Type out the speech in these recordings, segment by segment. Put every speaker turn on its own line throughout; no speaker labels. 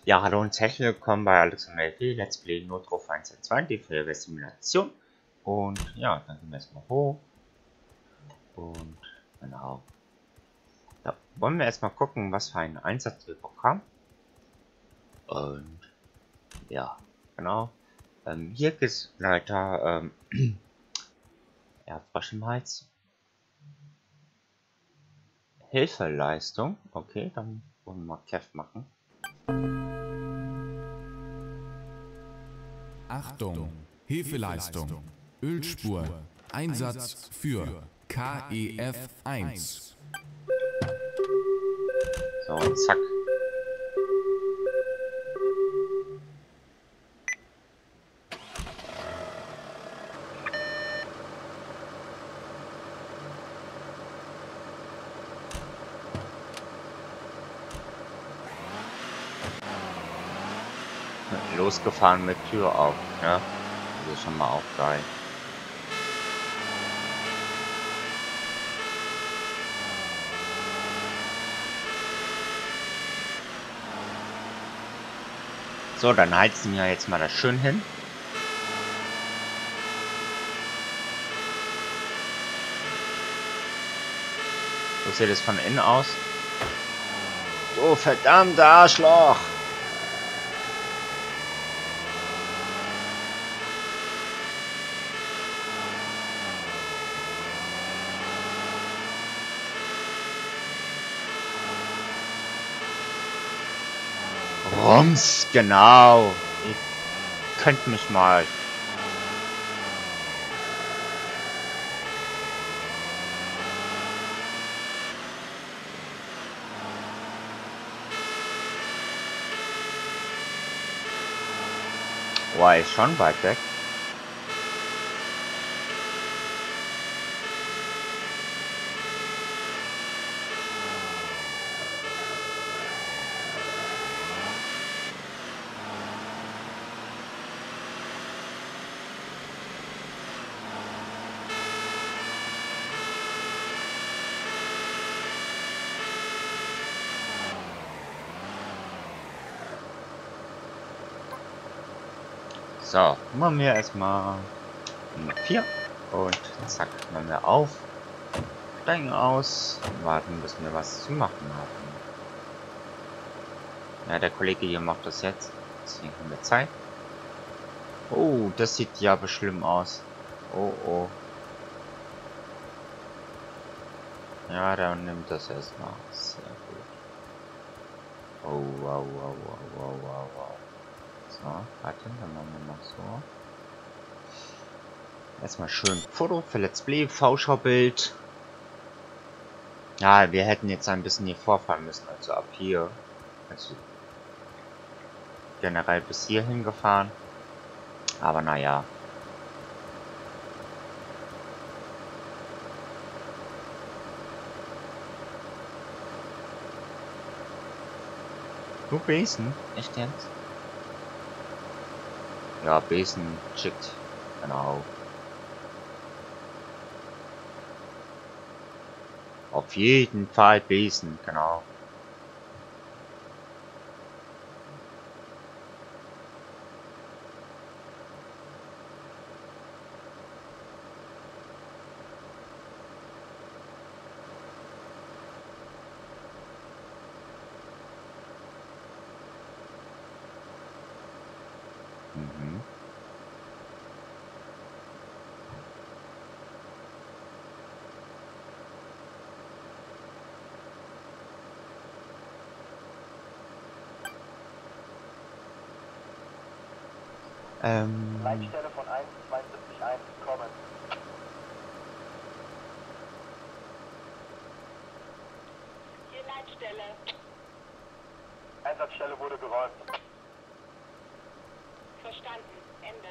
Ja, hallo und herzlich willkommen bei Alexander LP, Let's Play Notruf 112, die Feuerwehr-Simulation. Und ja, dann gehen wir erstmal hoch. Und genau. Da wollen wir erstmal gucken, was für einen Einsatz wir bekommen. Und ja, genau. Hier gibt es leider ja, Frosch im Hals. Hilfeleistung. Okay, dann wollen wir mal Kev machen.
Achtung, Hilfeleistung, Ölspur, Einsatz für KEF 1.
So, und zack. Losgefahren mit Tür auf, ja. Das ist schon mal auch geil. So, dann heizen wir jetzt mal das schön hin. So sieht es von innen aus. Du verdammter Arschloch! Rums, genau. Ihr könnt mich mal. Boah, ist schon weit weg. So, machen wir erstmal Nummer 4 und zack, machen wir auf, steigen aus, warten, bis wir was zu machen haben. Ja, der Kollege hier macht das jetzt, deswegen haben wir Zeit. Oh, das sieht ja aber schlimm aus. Oh, oh. Ja, dann nimmt das erstmal. Sehr gut. Oh, wow, wow, wow, wow, wow, wow. So, warte, dann machen wir noch so. Erstmal schön Foto für Let's Play, V-Schau-Bild. Ja, wir hätten jetzt ein bisschen hier vorfahren müssen, also ab hier. Also generell bis hierhin gefahren. Aber naja. Nur Besen? Echt jetzt? Ja, Besen schickt. Genau. Auf jeden Fall Besen, genau. Mhm.
Leitstelle von 172.1 kommen.
Hier Leitstelle.
Einsatzstelle wurde geräumt.
Verstanden. Ende.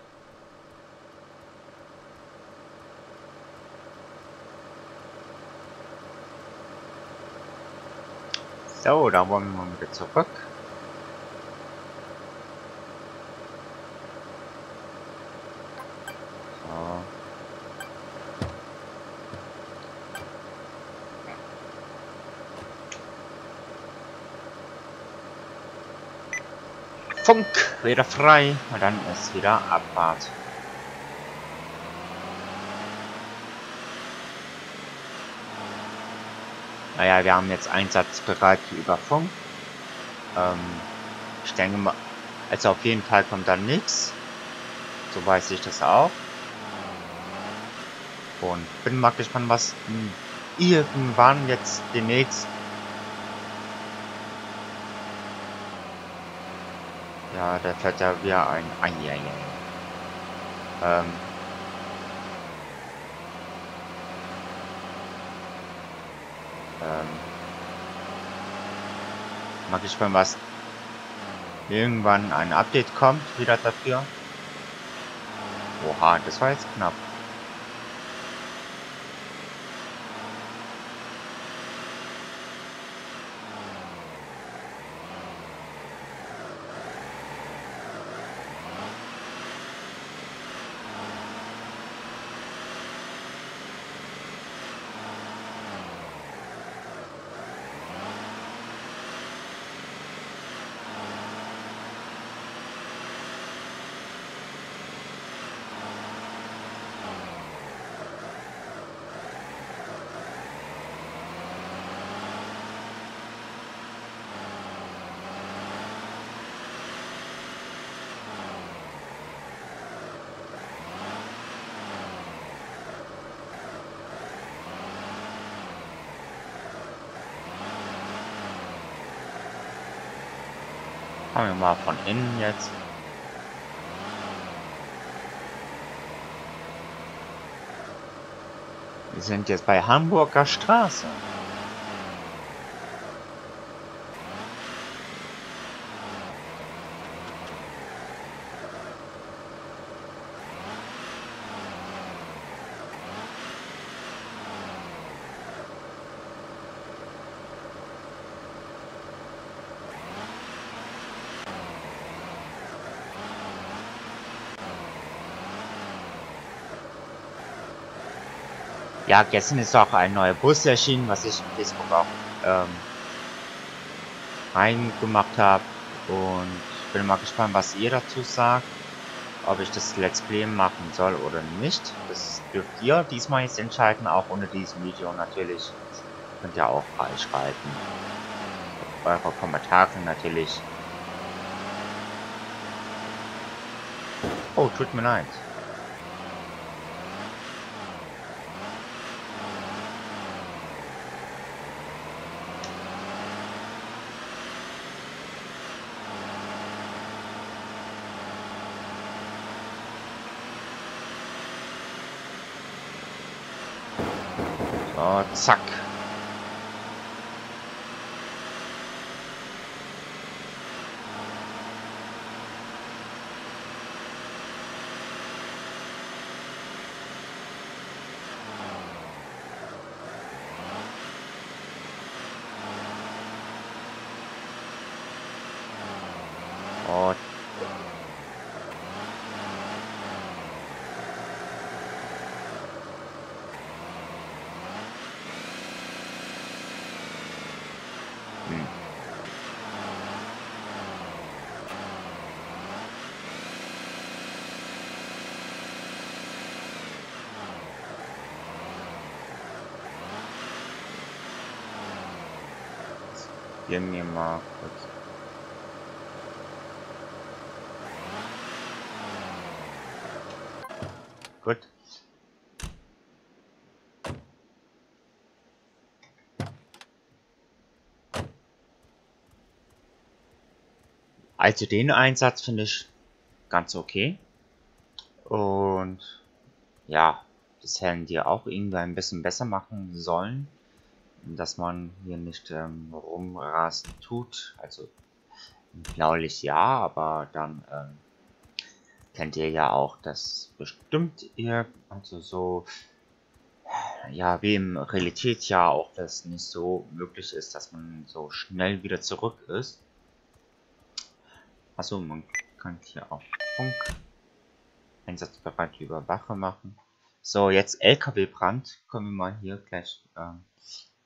So, da wollen wir mal wieder zurück. So. Funk wieder frei und dann ist wieder Abfahrt. Naja, wir haben jetzt einsatzbereit über Funk. Ich denke mal, also auf jeden Fall kommt dann nichts. So weiß ich das auch. Und bin mal gespannt, was irgendwann jetzt demnächst. Ja, da fährt ja wieder ein. Mal gespannt, was irgendwann ein Update kommt wieder dafür. Oha, das war jetzt knapp. Fangen wir mal von innen jetzt. Wir sind jetzt bei Hamburger Straße. Ja, gestern ist auch ein neuer Bus erschienen, was ich in Facebook auch reingemacht habe. Und ich bin mal gespannt, was ihr dazu sagt. Ob ich das Let's Play machen soll oder nicht. Das dürft ihr diesmal jetzt entscheiden, auch unter diesem Video natürlich. Könnt ihr auch reinschreiben. Eure Kommentare natürlich. Oh, tut mir leid. So, zack. Und gehen wir mal kurz. Gut. Also den Einsatz finde ich ganz okay. Und ja, das hätten die auch irgendwie ein bisschen besser machen sollen. Dass man hier nicht rumrasen tut. Also Blaulicht ja, aber dann kennt ihr ja auch, dass bestimmt ihr, also so, ja, wie im Realität ja auch das nicht so möglich ist, dass man so schnell wieder zurück ist. Also man kann hier auch Funk einsatzbereit Überwache machen. So, jetzt LKW-Brand können wir mal hier gleich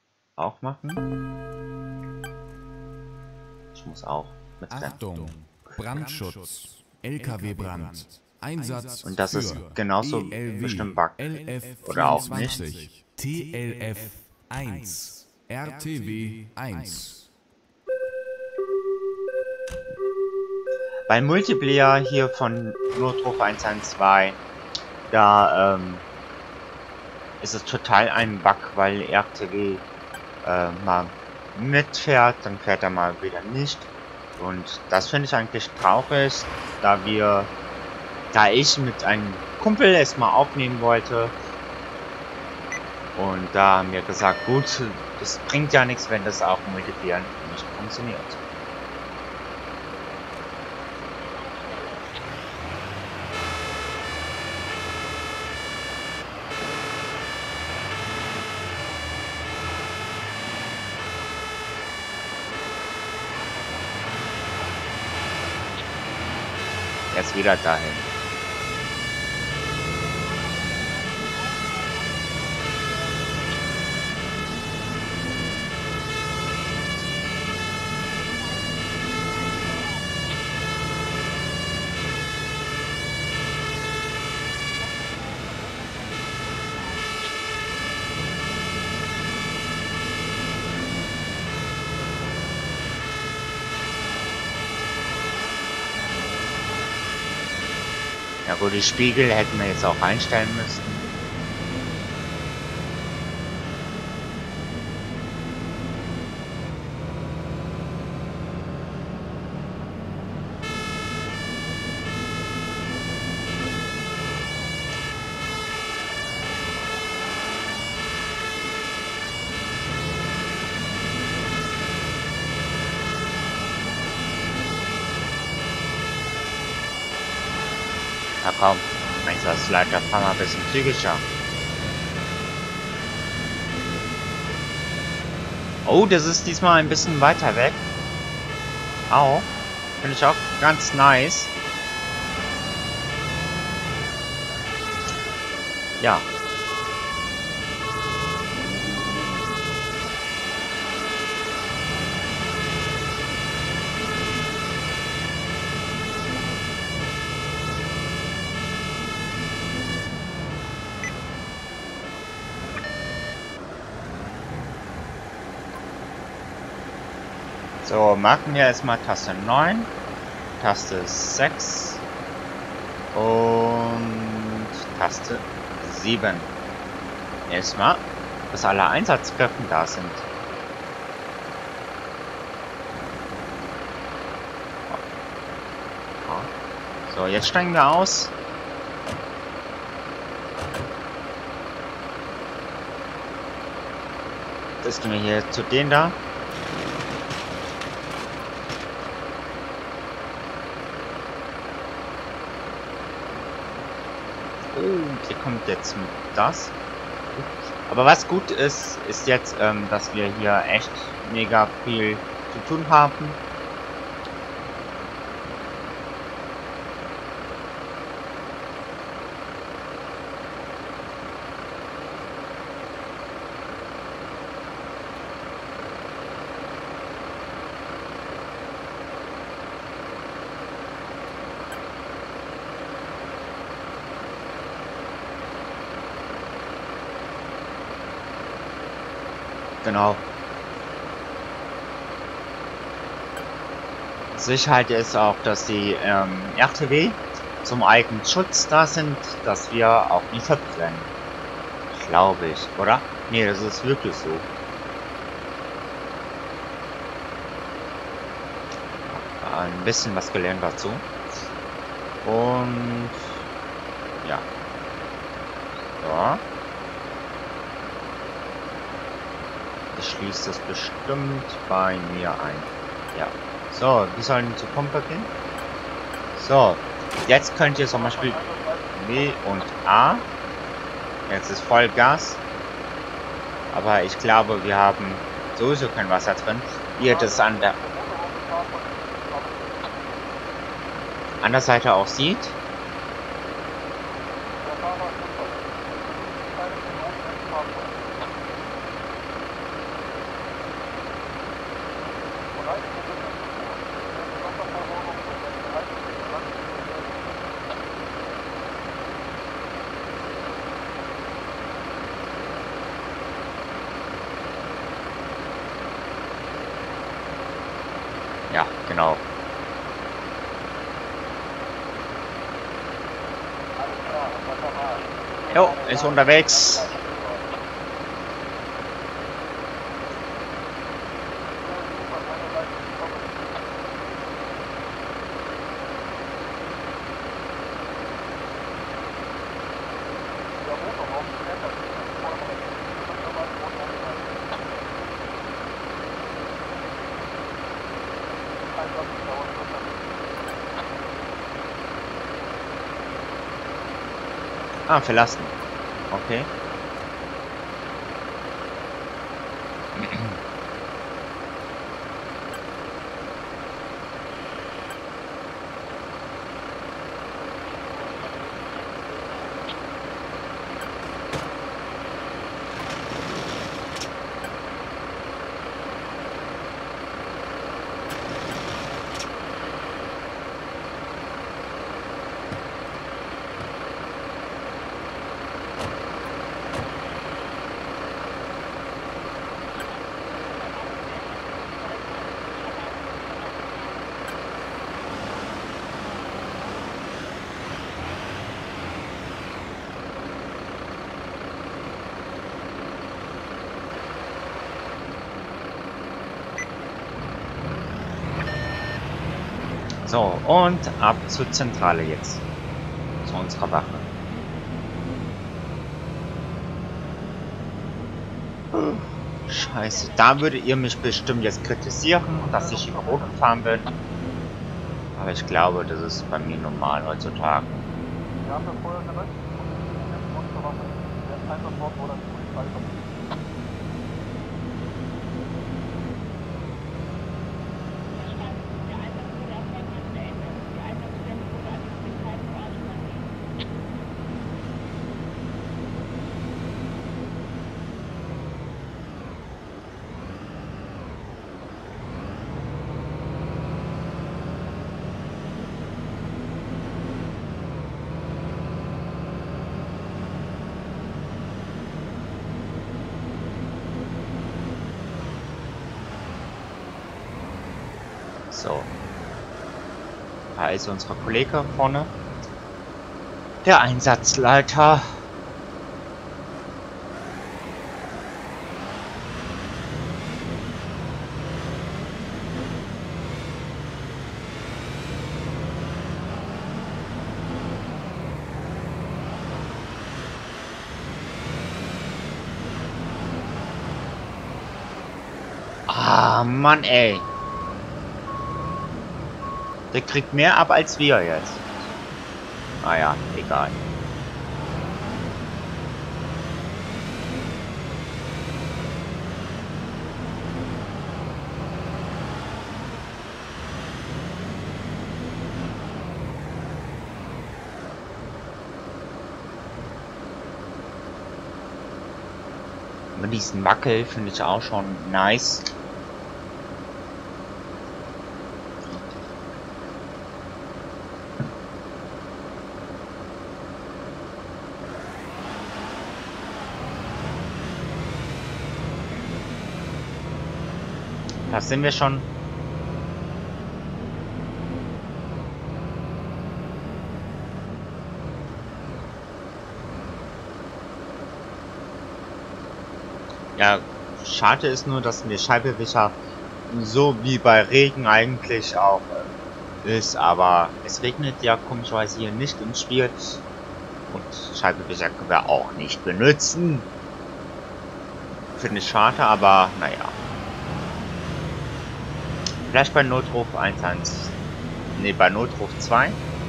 auch machen. Ich muss auch mit
Achtung! Brandschutz, LKW-Brand, Einsatz
Und das ist
für
genauso bestimmt Bug. Oder auch nicht.
LF24, TLF1, RTW1.
Beim Multiplayer hier von Notruf 112, da ist es total ein Bug, weil RTW mal mitfährt, dann fährt er mal wieder nicht. Und das finde ich eigentlich traurig, da ich mit einem Kumpel es mal aufnehmen wollte. Und da haben wir gesagt, gut, das bringt ja nichts, wenn das auch im Multiplayer nicht funktioniert. Jetzt wieder dahin. Ja gut, die Spiegel hätten wir jetzt auch einstellen müssen. Na komm, Einsatzleiter, fahr mal ein bisschen zügiger. Oh, das ist diesmal ein bisschen weiter weg. Auch. Finde ich auch ganz nice. Ja. So, marken wir erstmal Taste 9, Taste 6 und Taste 7. Erstmal, bis alle Einsatzkräfte da sind. So, jetzt steigen wir aus. Das gehen wir hier zu denen da. Oh, hier kommt jetzt das. Aber was gut ist, ist jetzt, dass wir hier echt mega viel zu tun haben. Genau. Sicherheit ist auch, dass die RTW zum eigenen Schutz da sind, dass wir auch nie verbrennen. Glaube ich, oder? Nee, das ist wirklich so. Ein bisschen was gelernt dazu. Und ja. So. Schließt das bestimmt bei mir ein. Ja. So, wir sollen zur Pumpe gehen. So, jetzt könnt ihr zum Beispiel W und A. Jetzt ist Vollgas. Aber ich glaube, wir haben sowieso kein Wasser drin. Wie ihr das an der Seite auch sieht. Genau. Jo, ist unterwegs. Ah, verlassen. Okay. So, und ab zur Zentrale jetzt. Zu unserer Wache. Scheiße, da würdet ihr mich bestimmt jetzt kritisieren, dass ich über Rot gefahren bin. Aber ich glaube, das ist bei mir normal heutzutage.
Wir haben das vorher gelöscht und jetzt unsere Waffe. Der Einsatzort wurde als Polizei verbunden.
Verstanden. Der Einsatz wurde erfolgreich beendet. Die Einsatzstelle wurde an die Polizei vor Ort übergeben.
So. Da ist unser Kollege vorne. Der Einsatzleiter. Ah, Mann, ey. Der kriegt mehr ab als wir jetzt. Naja, egal. Mit diesem Wackel finde ich auch schon nice. Da sind wir schon. Ja, schade ist nur, dass der Scheibenwischer so wie bei Regen eigentlich auch ist, aber es regnet ja komischerweise hier nicht im Spiel und Scheibenwischer können wir auch nicht benutzen. Finde ich schade, aber naja. Vielleicht bei Notruf 11. Ne, bei Notruf 2.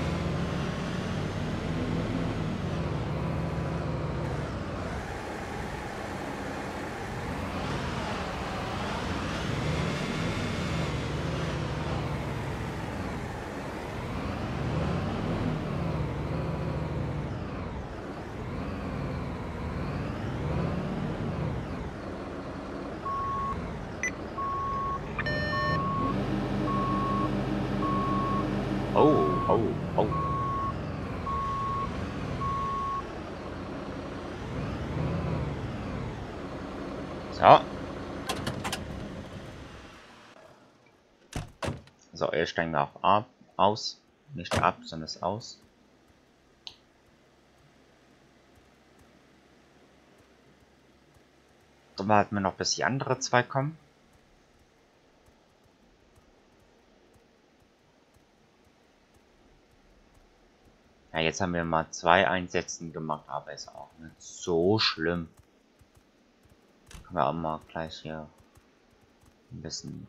Oh, oh, oh. So. Also er steigen wir auch aus. Nicht ab, sondern aus. Dann warten wir noch, bis die anderen zwei kommen. Ja, jetzt haben wir mal 2 Einsätzen gemacht, aber ist auch nicht so schlimm. Können wir auch mal gleich hier ein bisschen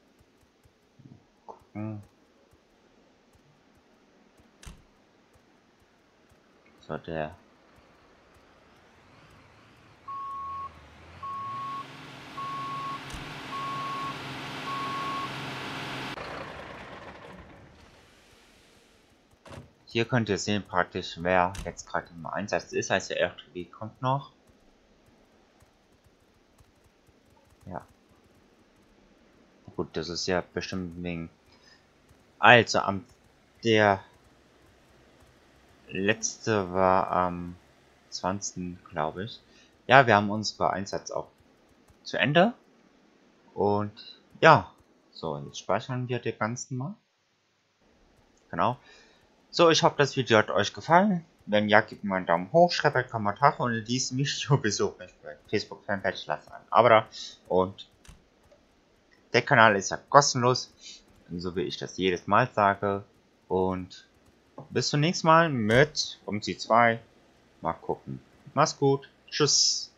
gucken. So, der. Hier könnt ihr sehen praktisch, wer jetzt gerade im Einsatz ist. Also der RTW kommt noch. Ja. Gut, das ist ja bestimmt wegen. Also der letzte war am 20. glaube ich. Ja, wir haben unseren Einsatz auch zu Ende. Und ja, so, jetzt speichern wir den ganzen mal. Genau. So, ich hoffe, das Video hat euch gefallen. Wenn ja, gebt mir einen Daumen hoch, schreibt einen Kommentar und in diesem Video besucht mich bei Facebook Fanpage, lasst ein Abo da. Und der Kanal ist ja kostenlos, so wie ich das jedes Mal sage. Und bis zum nächsten Mal mit UMC 2. Mal gucken. Mach's gut. Tschüss.